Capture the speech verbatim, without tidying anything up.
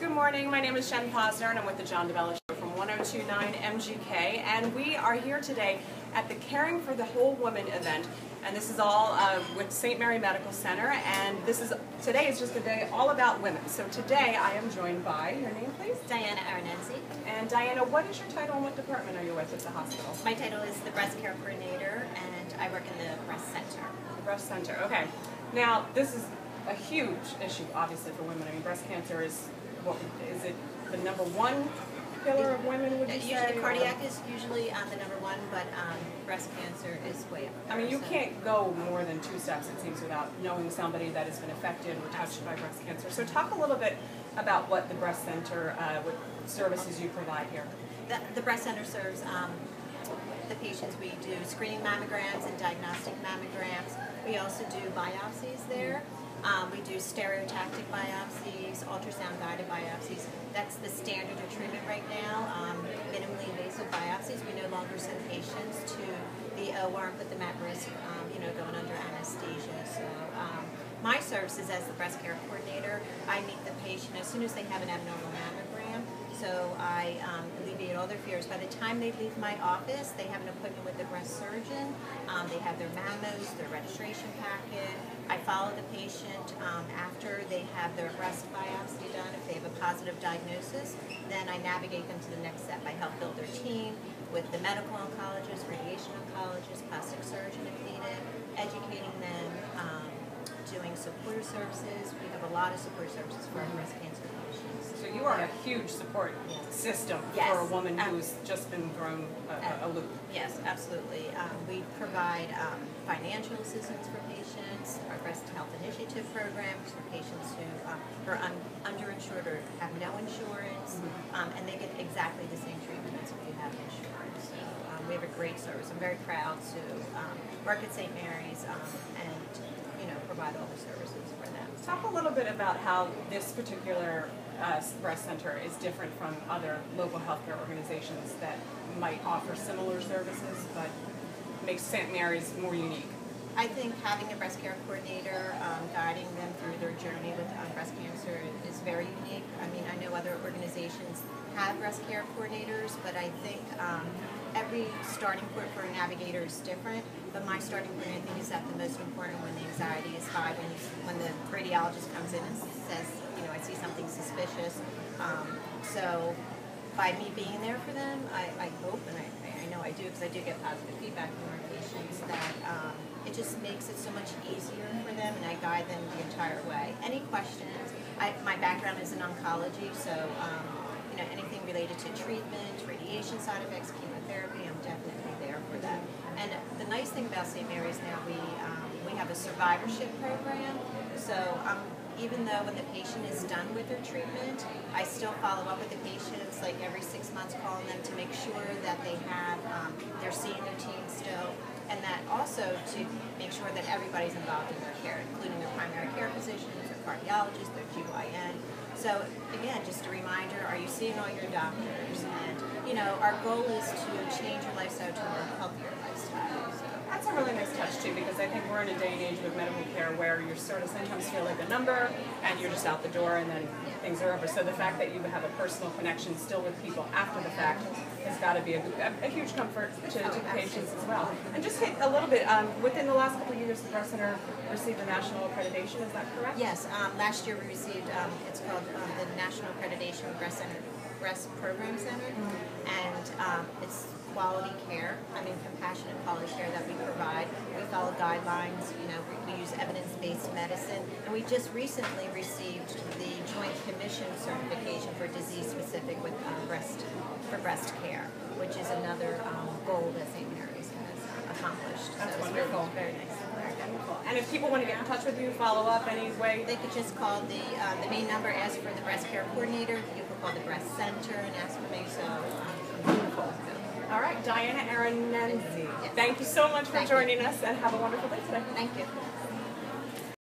Good morning, my name is Jen Posner and I'm with the John DeBella Show from one oh two point nine M G K, and we are here today at the Caring for the Whole Woman event, and this is all uh, with Saint Mary Medical Center, and this is today is just a day all about women. So today I am joined by, your name please? Diana Aronenzi. And Diana, what is your title and what department are you with at the hospital? My title is the Breast Care Coordinator, and I work in the Breast Center. The Breast Center, okay. Now, this is a huge issue, obviously, for women. I mean, breast cancer is, what, is it the number one killer of women, would you Usually, say? cardiac or? is usually um, the number one, but um, breast cancer is way up there. I mean, you so. can't go more than two steps, it seems, without knowing somebody that has been affected or touched by breast cancer. So talk a little bit about what the Breast Center, uh, what services you provide here. The, the Breast Center serves um, the patients. We do screening mammograms and diagnostic mammograms. We also do biopsies there. Um, we do stereotactic biopsies, ultrasound-guided biopsies. That's the standard of treatment right now. Um, minimally invasive biopsies. We no longer send patients to the O R and put them at risk, um, you know, going under anesthesia. So um, my services as the breast care coordinator, I meet the patient as soon as they have an abnormal mammogram. So I um, alleviate all their fears. By the time they leave my office, they have an appointment with the breast surgeon. Um, they have their mammos, their registration packet. I follow the patient um, after they have their breast biopsy done. If they have a positive diagnosis, then I navigate them to the next step. I help build their team with the medical oncologist, radiation oncologist, plastic surgeon if needed, educating them, um, doing support services. We have a lot of support services for our breast cancer patients. So you are a huge support yes. system yes. for a woman um, who's just been thrown a, a loop. Yes, absolutely. Um, we provide um, financial assistance for patients, our Breast Health Initiative programs for patients who um, are un underinsured or have no insurance, mm-hmm. um, and they get exactly the same treatment as if you have insurance. So um, we have a great service. I'm very proud to um, work at Saint Mary's um, and you know provide all the services for them. Talk a little bit about how this particular uh, breast center is different from other local healthcare organizations that might offer similar services, but makes Saint Mary's more unique. I think having a breast care coordinator um, guiding them through their journey with um, breast cancer is very unique. I mean, I know other organizations have breast care coordinators, but I think um, every starting point for a navigator is different. But my starting point, I think, is that the most important when the anxiety is high, when, you, when the radiologist comes in and says, you know, I see something suspicious. Um, so by me being there for them, I, I hope, and I, I know I do, because I do get positive feedback from our patients, that um, it just makes it so much easier for them, and I guide them the entire way. Any questions? I, my background is in oncology, so um, you know, anything related to treatment, radiation side effects, chemotherapy, I'm definitely there for them. And the nice thing about Saint Mary's now, we um, we have a survivorship program. So um, even though when the patient is done with their treatment, I still follow up with the patients, like every six months, calling them to make sure that they have um, they're seeing their team still, and that also to make sure that everybody's involved in their care, including their primary care physicians, their cardiologists, their G Y N. So again, just a reminder, are you seeing all your doctors? And you know, our goal is to change your lifestyle to a more healthier lifestyle. So. That's a really nice touch too, because I think we're in a day and age with medical care where you sort of sometimes feel like a number and you're just out the door and then things are over. So the fact that you have a personal connection still with people after the fact has got to be a, a, a huge comfort to, to patients as well. And just hit a little bit, um, within the last couple of years, the Breast Center received a national accreditation, is that correct? Yes, um, last year we received, um, it's called um, the National Accreditation of Breast Center, Breast Program Center, mm-hmm. and um, it's quality care, I mean compassionate quality care that we provide. We follow guidelines, you know, we, we use evidence-based medicine, and we just recently received the Joint Commission certification for disease-specific with um, breast, for breast care, which is another um, goal that Saint Mary's has accomplished. That's so wonderful. It's very nice. Very wonderful. And if people want to get in touch with you, follow up any way? They could just call the uh, the main number, ask for the breast care coordinator. You could call the breast center and ask for me. So, um, wonderful. All right, Diana Aronenzi. Yes. Thank you so much for Thank joining you. us, and have a wonderful day today. Thank you.